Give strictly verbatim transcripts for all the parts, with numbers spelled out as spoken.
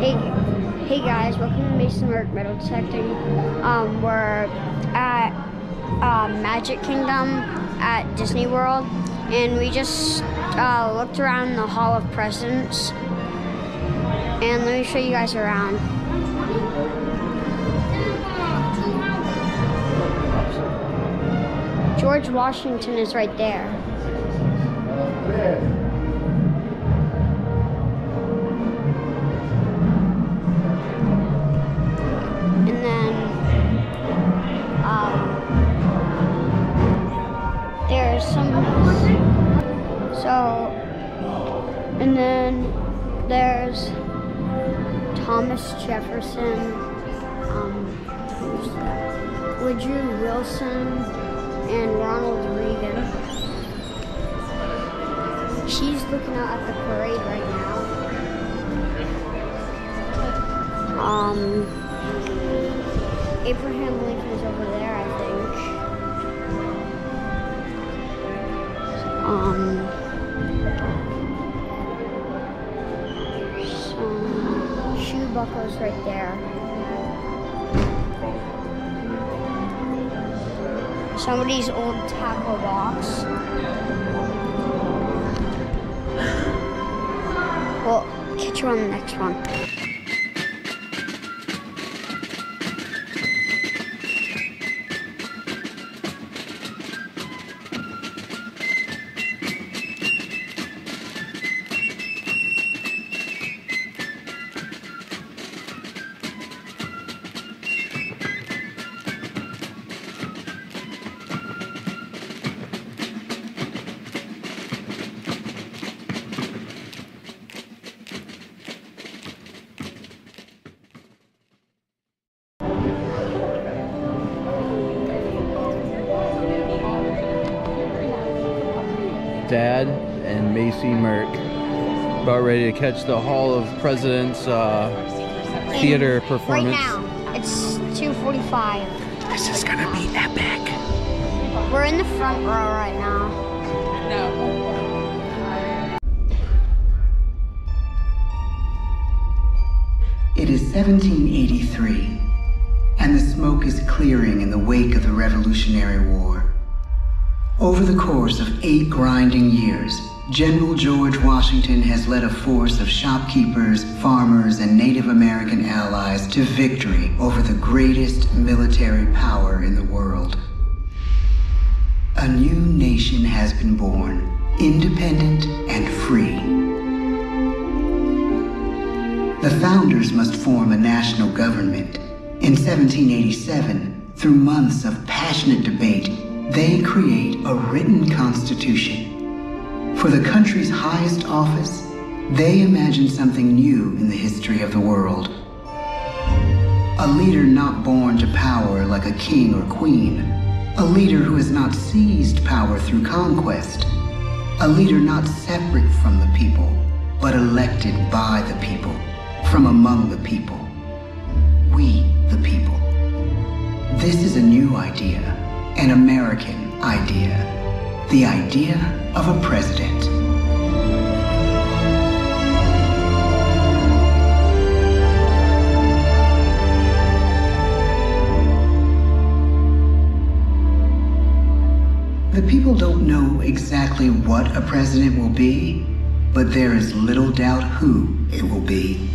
Hey, hey guys, welcome to Mason Merc Metal Detecting. Um, we're at uh, Magic Kingdom at Disney World, and we just uh, looked around the Hall of Presidents. And let me show you guys around. George Washington is right there. And then um, there's some, so, and then there's Thomas Jefferson, um, Woodrow Wilson, and Ronald Reagan. She's looking out at the parade right now. Um, Abraham Lincoln is over there, I think. Um, some shoe buckles right there. Somebody's old tackle box. Well, catch you on the next one. Dad and Macy Merc about ready to catch the Hall of Presidents uh, theater performance. Right now, it's two forty-five. This is gonna be epic. We're in the front row right now. No. It is seventeen eighty-three, and the smoke is clearing in the wake of the Revolutionary War. Over the course of eight grinding years, General George Washington has led a force of shopkeepers, farmers, and Native American allies to victory over the greatest military power in the world. A new nation has been born, independent and free. The founders must form a national government. In seventeen eighty-seven, through months of passionate debate, they create a written constitution. For the country's highest office, they imagine something new in the history of the world. A leader not born to power like a king or queen. A leader who has not seized power through conquest. A leader not separate from the people, but elected by the people, from among the people. We, the people. This is a new idea. An American idea. The idea of a president. The people don't know exactly what a president will be, but there is little doubt who it will be.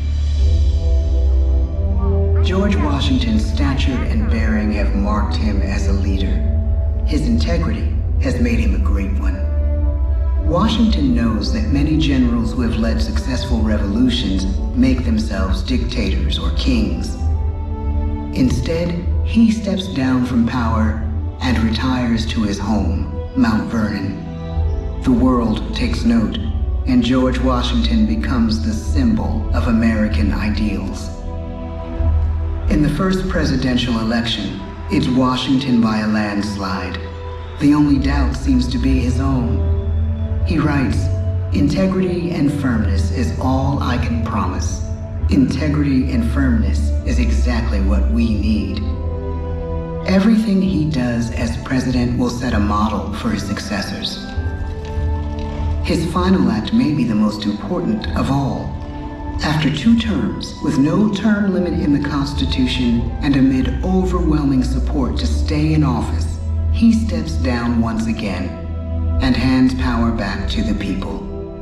George Washington's stature and bearing have marked him as a leader. His integrity has made him a great one. Washington knows that many generals who have led successful revolutions make themselves dictators or kings. Instead, he steps down from power and retires to his home, Mount Vernon. The world takes note, and George Washington becomes the symbol of American ideals. In the first presidential election, it's Washington by a landslide. The only doubt seems to be his own. He writes, "Integrity and firmness is all I can promise. Integrity and firmness is exactly what we need." Everything he does as president will set a model for his successors. His final act may be the most important of all. After two terms, with no term limit in the Constitution and amid overwhelming support to stay in office, he steps down once again and hands power back to the people.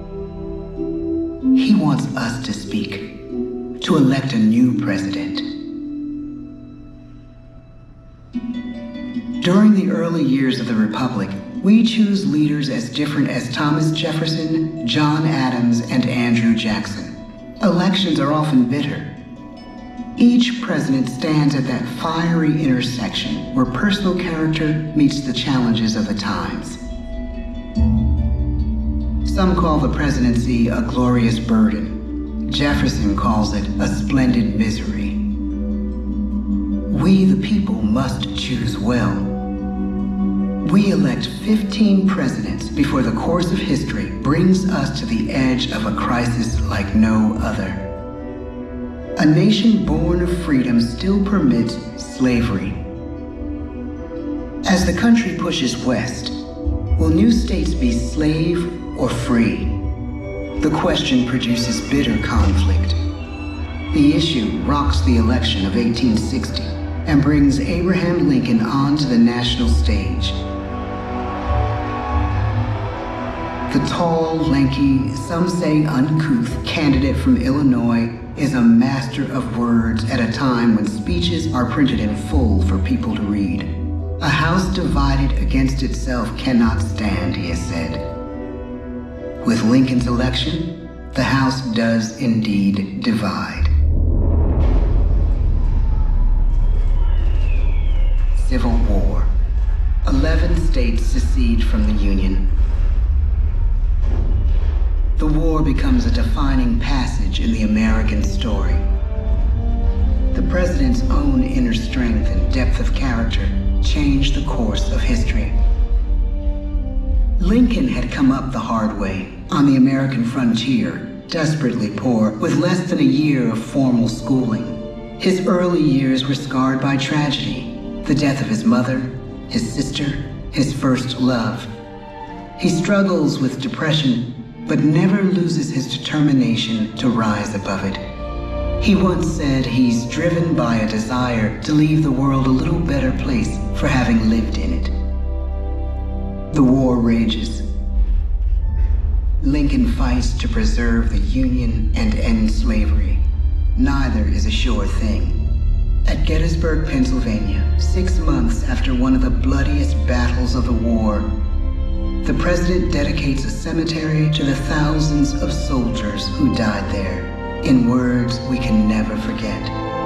He wants us to speak, to elect a new president. During the early years of the Republic, we choose leaders as different as Thomas Jefferson, John Adams, and Andrew Jackson. Elections are often bitter. Each president stands at that fiery intersection where personal character meets the challenges of the times. Some call the presidency a glorious burden. Jefferson calls it a splendid misery. We, the people, must choose well. We elect fifteen presidents before the course of history brings us to the edge of a crisis like no other. A nation born of freedom still permits slavery. As the country pushes west, will new states be slave or free? The question produces bitter conflict. The issue rocks the election of eighteen sixty and brings Abraham Lincoln onto the national stage. The tall, lanky, some say uncouth candidate from Illinois is a master of words at a time when speeches are printed in full for people to read. A house divided against itself cannot stand, he has said. With Lincoln's election, the House does indeed divide. Civil War. Eleven states secede from the Union. The war becomes a defining passage in the American story. The president's own inner strength and depth of character changed the course of history. Lincoln had come up the hard way on the American frontier, desperately poor, with less than a year of formal schooling. His early years were scarred by tragedy, the death of his mother, his sister, his first love. He struggles with depression, but never loses his determination to rise above it. He once said he's driven by a desire to leave the world a little better place for having lived in it. The war rages. Lincoln fights to preserve the Union and end slavery. Neither is a sure thing. At Gettysburg, Pennsylvania, six months after one of the bloodiest battles of the war, the president dedicates a cemetery to the thousands of soldiers who died there, in words we can never forget.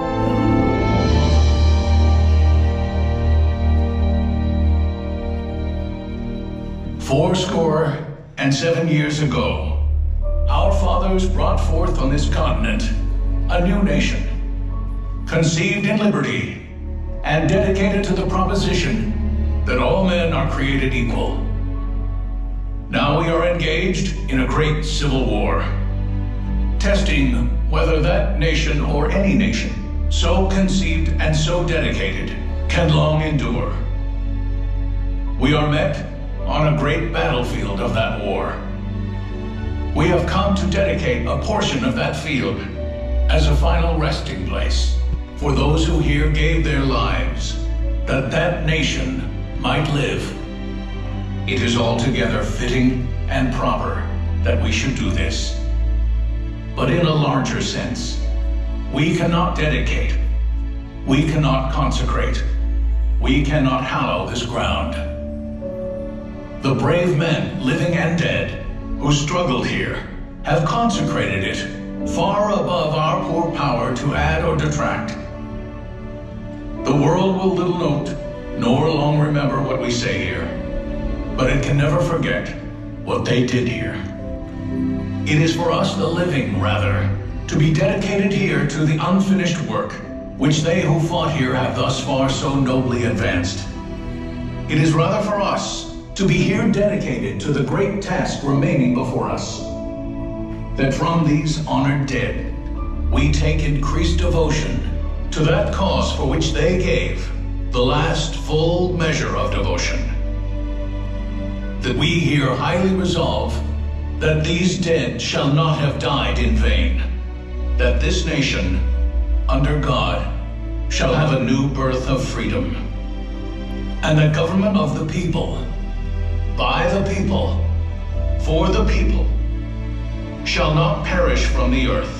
Fourscore and seven years ago, our fathers brought forth on this continent a new nation, conceived in liberty and dedicated to the proposition that all men are created equal. Now we are engaged in a great civil war, testing whether that nation or any nation, so conceived and so dedicated, can long endure. We are met on a great battlefield of that war. We have come to dedicate a portion of that field as a final resting place for those who here gave their lives, that that nation might live. It is altogether fitting and proper that we should do this. But in a larger sense, we cannot dedicate, we cannot consecrate, we cannot hallow this ground. The brave men, living and dead, who struggled here, have consecrated it far above our poor power to add or detract. The world will little note, nor long remember what we say here, but it can never forget what they did here. It is for us, the living, rather, to be dedicated here to the unfinished work which they who fought here have thus far so nobly advanced. It is rather for us to be here dedicated to the great task remaining before us, that from these honored dead we take increased devotion to that cause for which they gave the last full measure of devotion. That we here highly resolve that these dead shall not have died in vain, that this nation, under God, shall have a new birth of freedom, and a government of the people, by the people, for the people, shall not perish from the earth.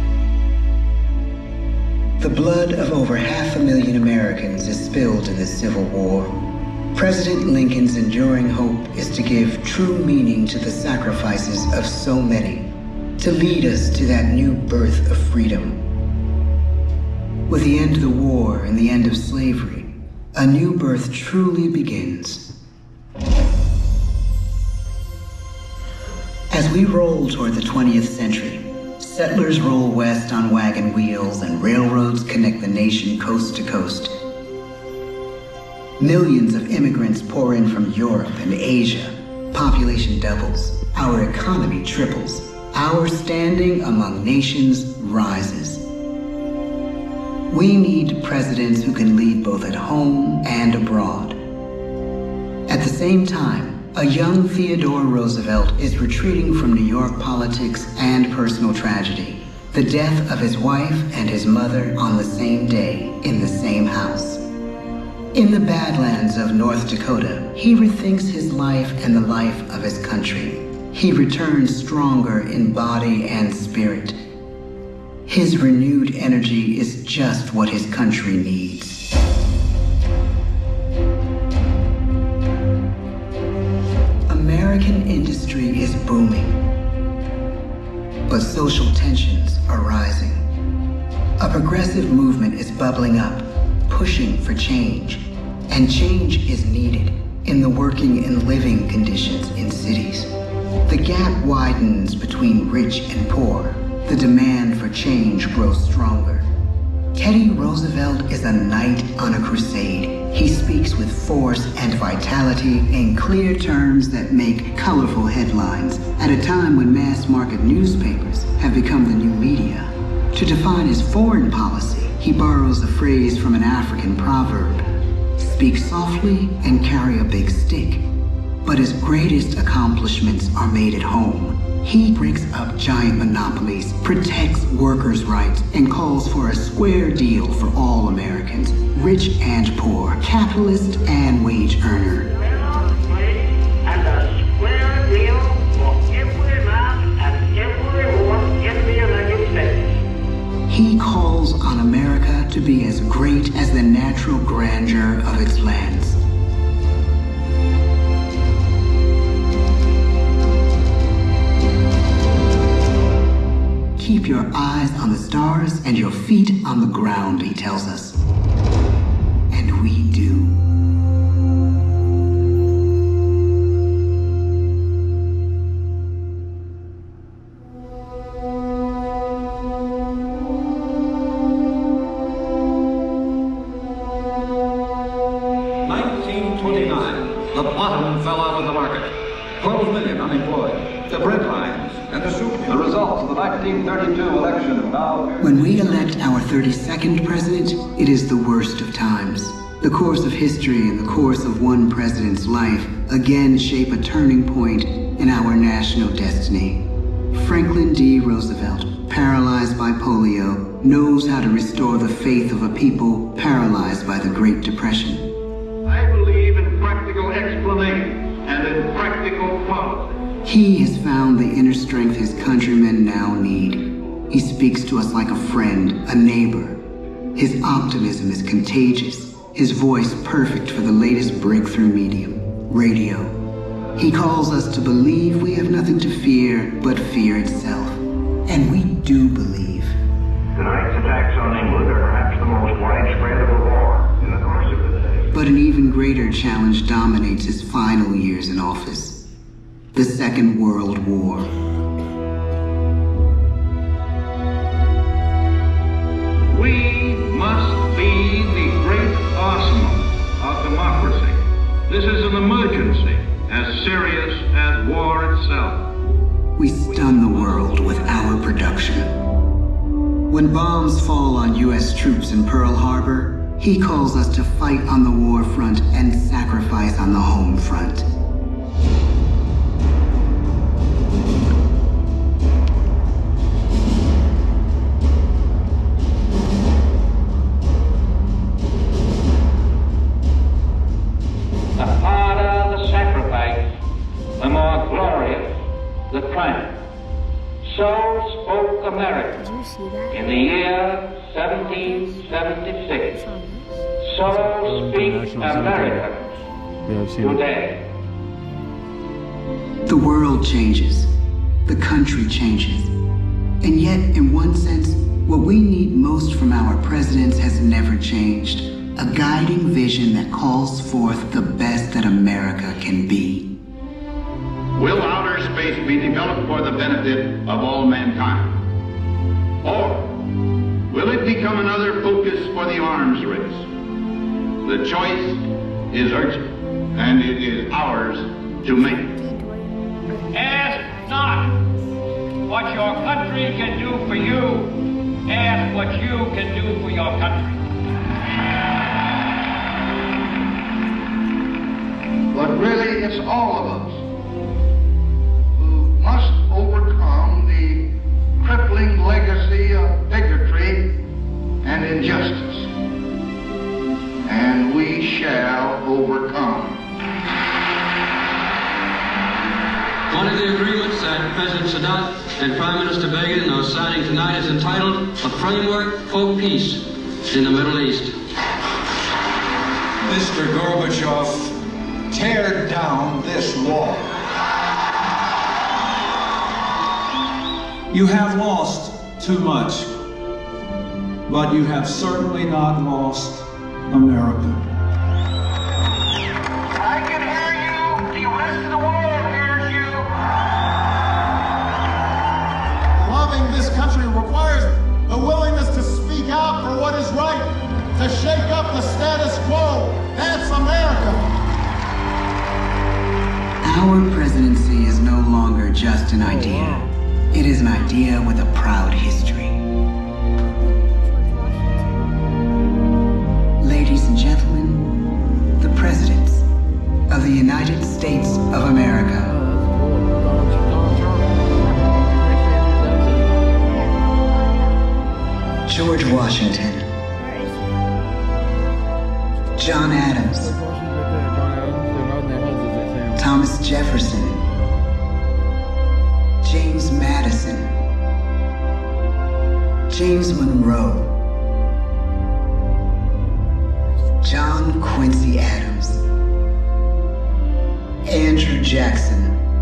The blood of over half a million Americans is spilled in this Civil War. President Lincoln's enduring hope is to give true meaning to the sacrifices of so many, to lead us to that new birth of freedom. With the end of the war and the end of slavery, a new birth truly begins. As we roll toward the twentieth century, settlers roll west on wagon wheels and railroads connect the nation coast to coast. Millions of immigrants pour in from Europe and Asia. Population doubles. Our economy triples. Our standing among nations rises. We need presidents who can lead both at home and abroad. At the same time, a young Theodore Roosevelt is retreating from New York politics and personal tragedy. The death of his wife and his mother on the same day in the same house. In the Badlands of North Dakota, he rethinks his life and the life of his country. He returns stronger in body and spirit. His renewed energy is just what his country needs. American industry is booming, but social tensions are rising. A progressive movement is bubbling up, pushing for change, and change is needed in the working and living conditions in cities. The gap widens between rich and poor. The demand for change grows stronger. Teddy Roosevelt is a knight on a crusade. He speaks with force and vitality in clear terms that make colorful headlines at a time when mass-market newspapers have become the new media. To define his foreign policy, he borrows a phrase from an African proverb: speak softly and carry a big stick. But his greatest accomplishments are made at home. He breaks up giant monopolies, protects workers' rights, and calls for a square deal for all Americans, rich and poor, capitalist and wage earner. And a square deal for every man and every woman in the United States. He calls on America to be as great as the natural grandeur of its lands. Keep your eyes on the stars and your feet on the ground, he tells us. And we do. nineteen twenty-nine, the bottom fell out of the market. twelve million unemployed. The bread lines and the soup. The results of the nineteen thirty-two election now. When we elect our thirty-second president, it is the worst of times. The course of history and the course of one president's life again shape a turning point in our national destiny. Franklin D. Roosevelt, paralyzed by polio, knows how to restore the faith of a people paralyzed by the Great Depression. I believe in practical explanation and in practical policy. He has found the inner strength his countrymen now need. He speaks to us like a friend, a neighbor. His optimism is contagious, his voice perfect for the latest breakthrough medium, radio. He calls us to believe we have nothing to fear but fear itself. And we do believe. Tonight's attacks on England are perhaps the most widespread of a war in the course of the day. But an even greater challenge dominates his final years in office. The Second World War. We must be the great arsenal of democracy. This is an emergency as serious as war itself. We stun the world with our production. When bombs fall on U S troops in Pearl Harbor, he calls us to fight on the war front and sacrifice on the home front. America Do you see that? in the year seventeen seventy-six. So speak Americans Yeah, I've seen it. today. The world changes. The country changes. And yet, in one sense, what we need most from our presidents has never changed. A guiding vision that calls forth the best that America can be. Will outer space be developed for the benefit of all mankind? Or will it become another focus for the arms race? The choice is urgent, and it is ours to make. Ask not what your country can do for you. Ask what you can do for your country. But really, it's all of us who must overcome the crippling legacy of bigotry and injustice. And we shall overcome. One of the agreements that President Sadat and Prime Minister Begin are signing tonight is entitled A Framework for Peace in the Middle East. Mister Gorbachev, tear down this wall. You have lost too much, but you have certainly not lost America. I can hear you. The rest of the world hears you. Loving this country requires the willingness to speak out for what is right, to shake up the status quo. That's America. Our presidency is no longer just an idea. It is an idea with a proud history. Ladies and gentlemen, the presidents of the United States of America. George Washington. John Adams. Thomas Jefferson. James Madison. James Monroe. John Quincy Adams. Andrew Jackson.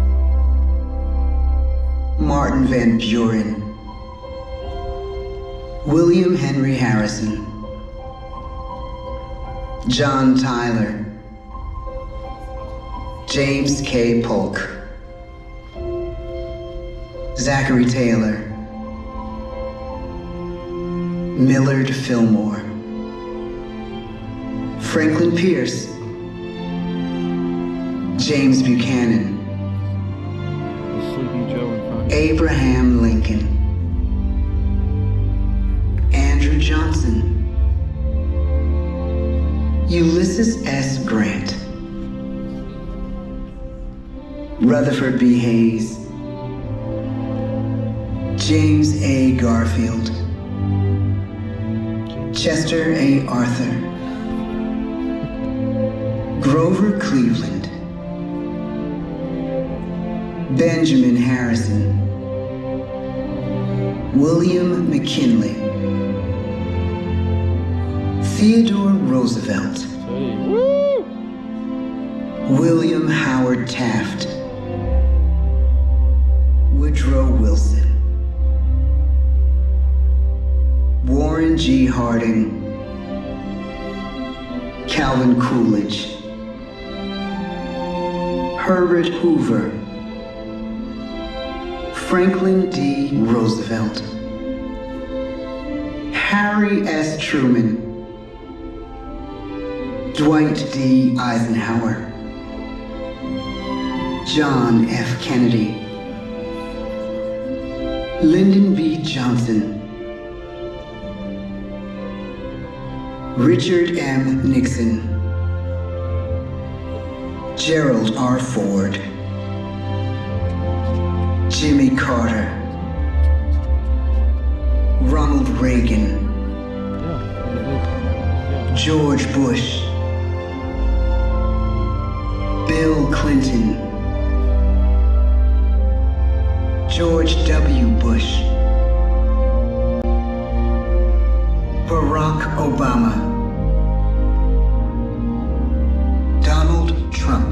Martin Van Buren. William Henry Harrison. John Tyler. James K. Polk. Zachary Taylor. Millard Fillmore. Franklin Pierce. James Buchanan. Abraham Lincoln. Andrew Johnson. Ulysses S. Grant. Rutherford B. Hayes. James A. Garfield. Chester A. Arthur. Grover Cleveland. Benjamin Harrison. William McKinley. Theodore Roosevelt. William Howard Taft. Woodrow Wilson. Warren G. Harding. Calvin Coolidge. Herbert Hoover. Franklin D. Roosevelt. Harry S. Truman. Dwight D. Eisenhower. John F. Kennedy. Lyndon B. Johnson. Richard M. Nixon. Gerald R. Ford. Jimmy Carter. Ronald Reagan. George Bush. Bill Clinton. George W. Bush. Barack Obama. Donald Trump.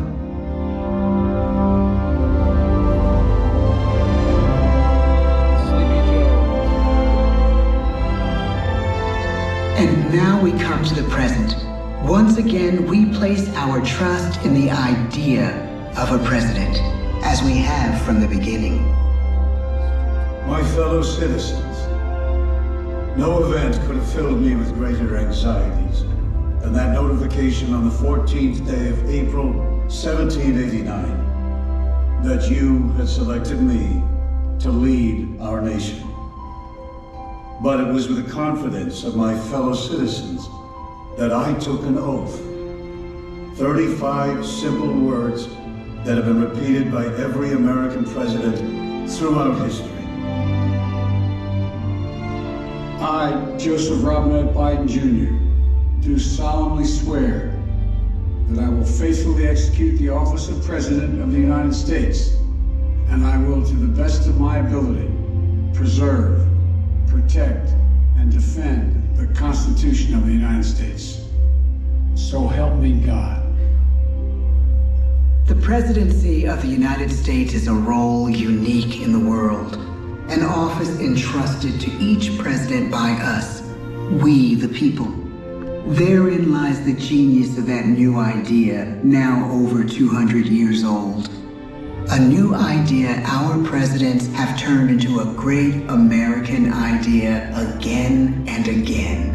And now we come to the present. Once again, we place our trust in the idea of a president, as we have from the beginning. My fellow citizens, no event could have filled me with greater anxieties than that notification on the fourteenth day of April, seventeen eighty-nine, that you had selected me to lead our nation. But it was with the confidence of my fellow citizens that I took an oath. thirty-five simple words that have been repeated by every American president throughout history. I, Joseph Robinette Biden Junior, do solemnly swear that I will faithfully execute the office of President of the United States, and I will, to the best of my ability, preserve, protect, and defend the Constitution of the United States. So help me God. The presidency of the United States is a role unique in the world, an office entrusted to each president by us, we the people. Therein lies the genius of that new idea, now over two hundred years old. A new idea our presidents have turned into a great American idea again and again.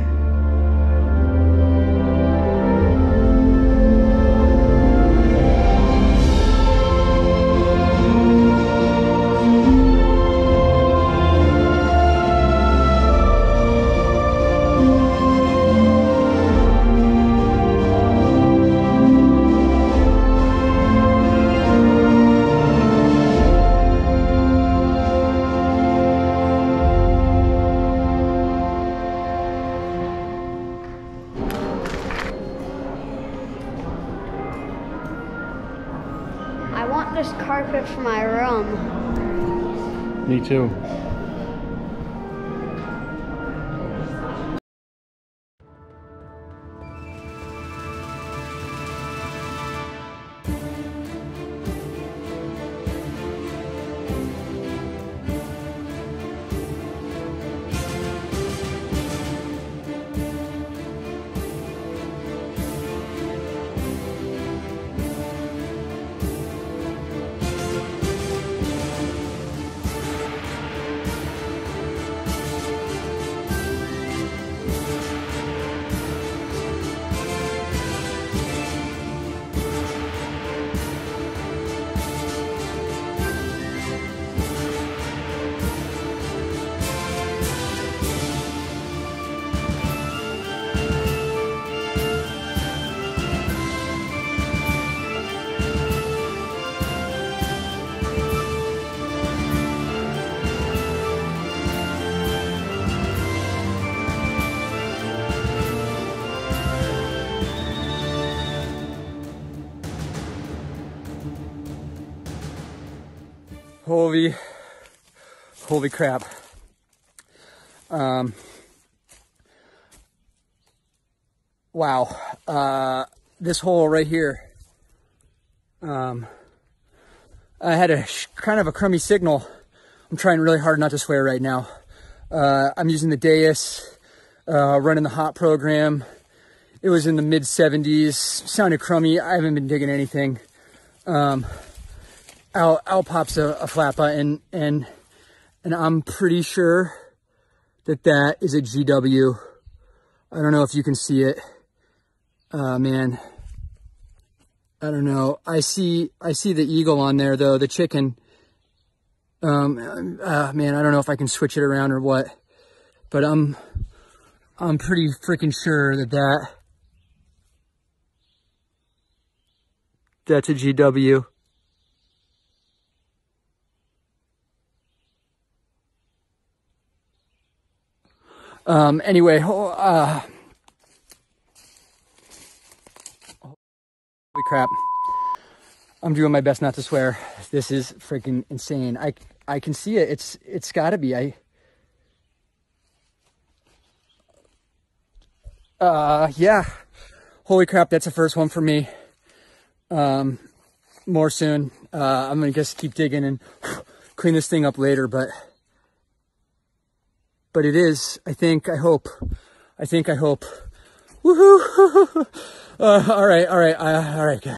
This carpet for my room. Me too. Holy, holy crap. Um, wow. Uh, this hole right here. Um, I had a kind of a crummy signal. I'm trying really hard not to swear right now. Uh, I'm using the dais, uh, running the hot program. It was in the mid seventies, sounded crummy. I haven't been digging anything. Um, Out, out pops a, a flat button, and and I'm pretty sure that that is a G W. I don't know if you can see it. Uh, man, I don't know. I see I see the eagle on there though, the chicken. Um, uh, man, I don't know if I can switch it around or what, but I'm I'm pretty freaking sure that that that's a G W. Um, anyway, uh, holy crap. I'm doing my best not to swear. This is freaking insane. I, I can see it. It's, it's gotta be. I, uh, yeah, holy crap, that's the first one for me. Um, more soon. Uh, I'm gonna just keep digging and clean this thing up later, but, but it is, I think, I hope, I think, I hope. Woohoo! uh, all right, all right, uh, all right,